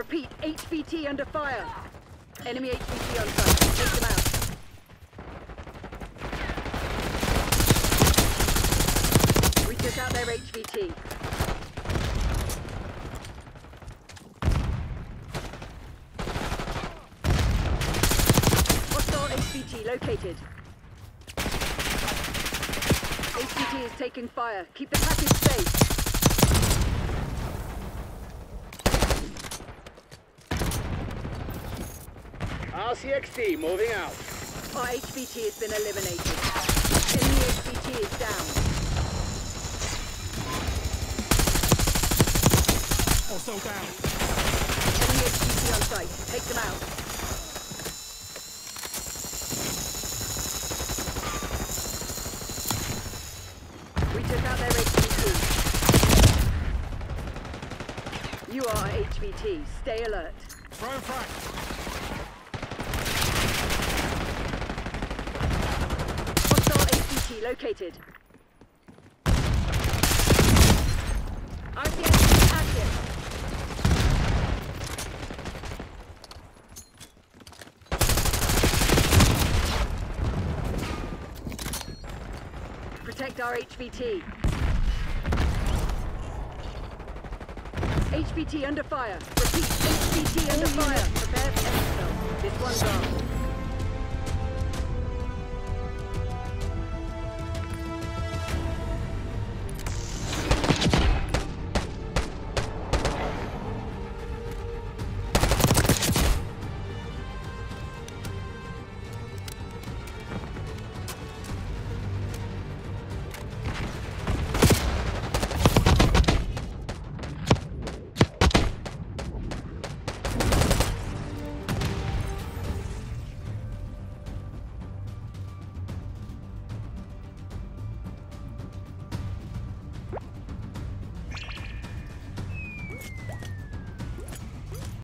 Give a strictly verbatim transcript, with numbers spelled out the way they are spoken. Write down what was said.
Repeat, H V T under fire. Enemy H V T on site. Take them out. We took out their H V T. Hostile H V T located. H V T is taking fire. Keep the package safe. R C X D moving out. Our H V T has been eliminated. Enemy H V T is down. Also down. Enemy H V T on site. Take them out. We took out their H V T. You are H V T. Stay alert. Throw frag. Located. R C X active. Protect our H V T. H V T under fire. Repeat, H V T under fire. Prepare for exfil. This one's off.